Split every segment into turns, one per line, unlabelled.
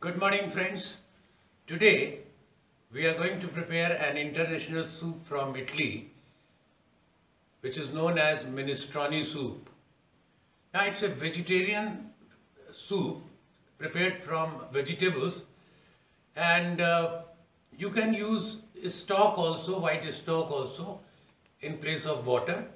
Good morning friends. Today we are going to prepare an international soup from Italy which is known as minestrone soup. Now it's a vegetarian soup prepared from vegetables and you can use stock also, white stock also in place of water.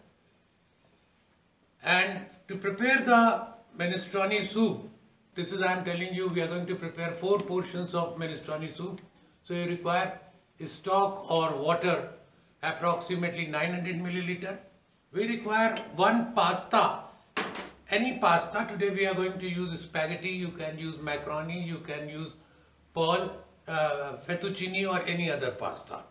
And to prepare the minestrone soup, this is I am telling you we are going to prepare 4 portions of minestrone soup. So you require stock or water approximately 900 milliliter. We require 1 pasta, any pasta. Today we are going to use spaghetti, you can use macaroni, you can use pearl, fettuccine or any other pasta.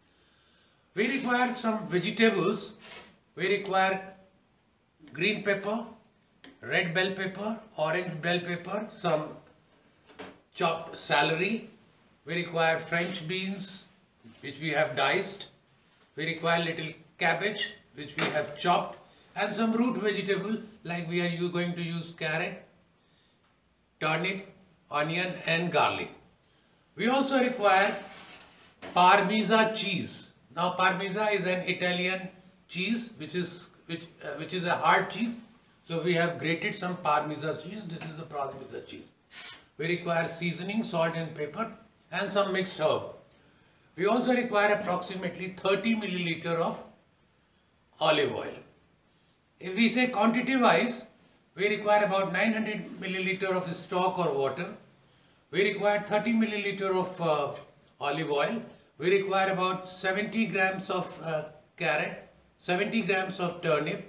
We require some vegetables. We require green pepper, red bell pepper, orange bell pepper, some chopped celery. We require French beans which we have diced. We require little cabbage which we have chopped and some root vegetable like we are going to use carrot, turnip, onion and garlic. We also require Parmesan cheese. Now Parmesan is an Italian cheese which is a hard cheese. So we have grated some Parmesan cheese. This is the Parmesan cheese. We require seasoning, salt and pepper and some mixed herb. We also require approximately 30 milliliter of olive oil. If we say quantity wise, we require about 900 milliliter of stock or water. We require 30 milliliter of olive oil. We require about 70 grams of carrot, 70 grams of turnip,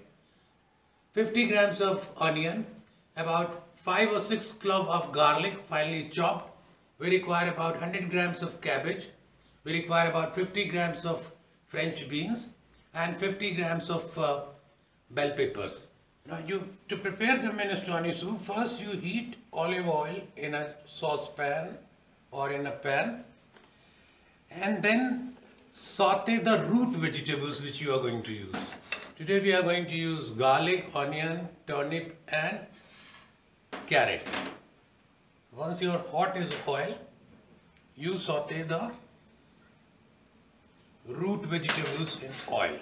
50 grams of onion, about 5 or 6 cloves of garlic finely chopped. We require about 100 grams of cabbage. We require about 50 grams of French beans and 50 grams of bell peppers. Now to prepare the minestrone soup, first you heat olive oil in a saucepan or in a pan and then saute the root vegetables which you are going to use. Today we are going to use garlic, onion, turnip and carrot. Once your hot is oil, you saute the root vegetables in oil.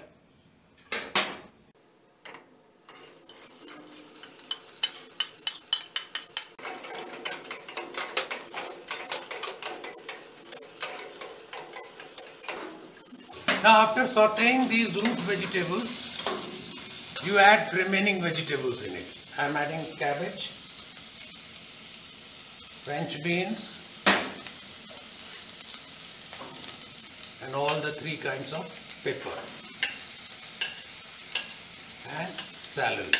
Now after sauteing these root vegetables, you add remaining vegetables in it. I am adding cabbage, French beans and all the 3 kinds of pepper and celery.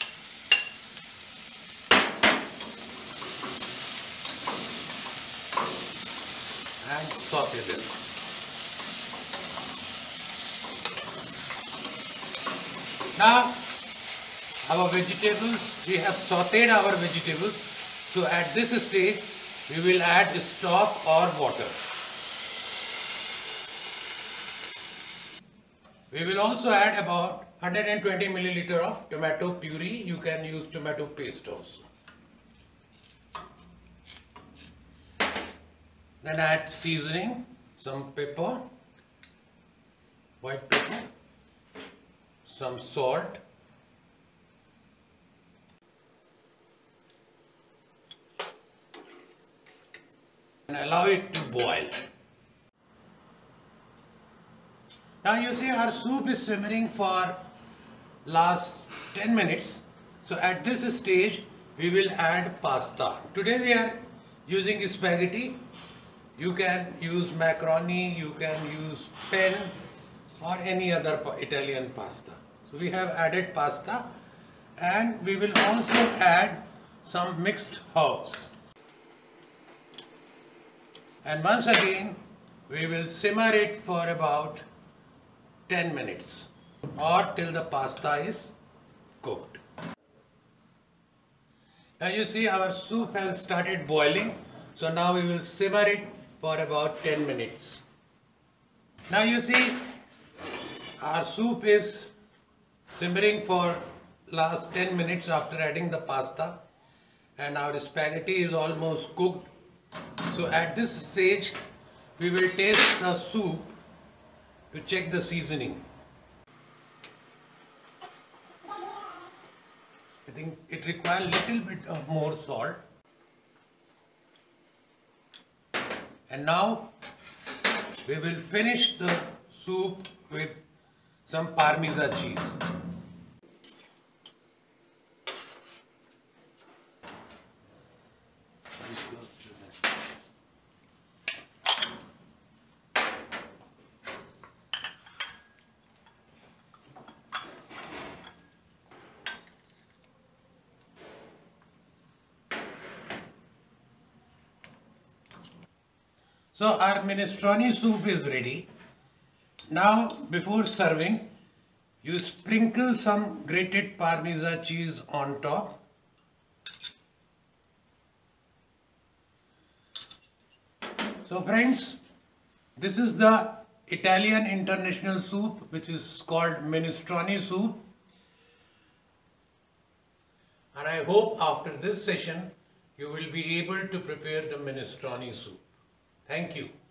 And saute them. Now our vegetables, we have sauteed our vegetables. So at this stage we will add stock or water. We will also add about 120 milliliter of tomato puree. You can use tomato paste also. Then add seasoning, some pepper, white pepper, some salt, and allow it to boil. Now you see our soup is simmering for last 10 minutes. So at this stage we will add pasta. Today we are using spaghetti. You can use macaroni, you can use pen or any other Italian pasta. So we have added pasta and we will also add some mixed herbs. And once again we will simmer it for about 10 minutes or till the pasta is cooked. Now you see our soup has started boiling. So now we will simmer it for about 10 minutes. Now you see our soup is simmering for last 10 minutes after adding the pasta and our spaghetti is almost cooked. So at this stage, we will taste the soup to check the seasoning. I think it requires a little bit of more salt. And now we will finish the soup with some Parmesan cheese. So our minestrone soup is ready. Now before serving, you sprinkle some grated Parmesan cheese on top. So friends, this is the Italian international soup which is called minestrone soup. And I hope after this session you will be able to prepare the minestrone soup. Thank you.